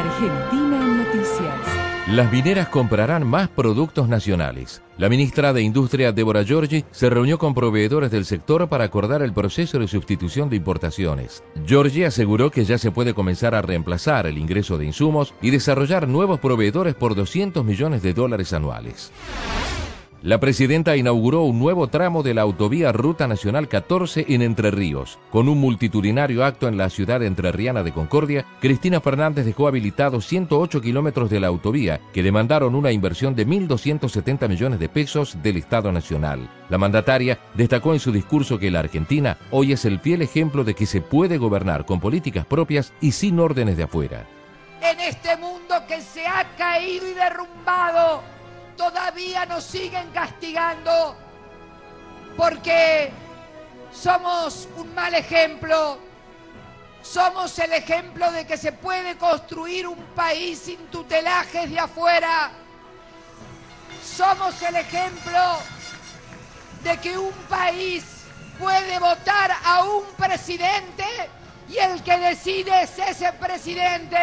Argentina en Noticias. Las mineras comprarán más productos nacionales. La ministra de Industria, Débora Giorgi, se reunió con proveedores del sector para acordar el proceso de sustitución de importaciones. Giorgi aseguró que ya se puede comenzar a reemplazar el ingreso de insumos y desarrollar nuevos proveedores por $200 millones anuales. La presidenta inauguró un nuevo tramo de la autovía Ruta Nacional 14 en Entre Ríos. Con un multitudinario acto en la ciudad entrerriana de Concordia, Cristina Fernández dejó habilitados 108 kilómetros de la autovía que demandaron una inversión de 1.270 millones de pesos del Estado Nacional. La mandataria destacó en su discurso que la Argentina hoy es el fiel ejemplo de que se puede gobernar con políticas propias y sin órdenes de afuera. En este mundo que se ha caído y derrumbado, todavía nos siguen castigando porque somos un mal ejemplo. Somos el ejemplo de que se puede construir un país sin tutelajes de afuera. Somos el ejemplo de que un país puede votar a un presidente y el que decide es ese presidente.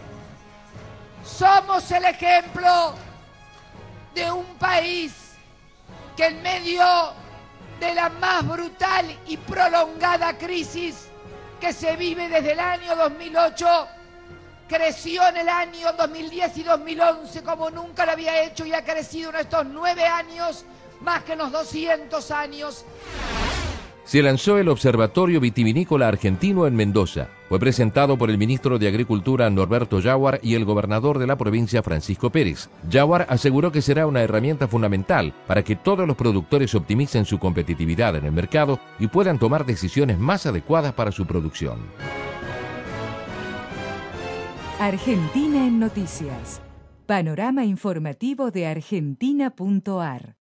Somos el ejemplo de un país que en medio de la más brutal y prolongada crisis que se vive desde el año 2008, creció en el año 2010 y 2011 como nunca lo había hecho y ha crecido en estos 9 años más que en los 200 años. Se lanzó el Observatorio Vitivinícola Argentino en Mendoza. Fue presentado por el ministro de Agricultura Norberto Yaguar y el gobernador de la provincia Francisco Pérez. Yaguar aseguró que será una herramienta fundamental para que todos los productores optimicen su competitividad en el mercado y puedan tomar decisiones más adecuadas para su producción. Argentina en Noticias. Panorama informativo de argentina.ar.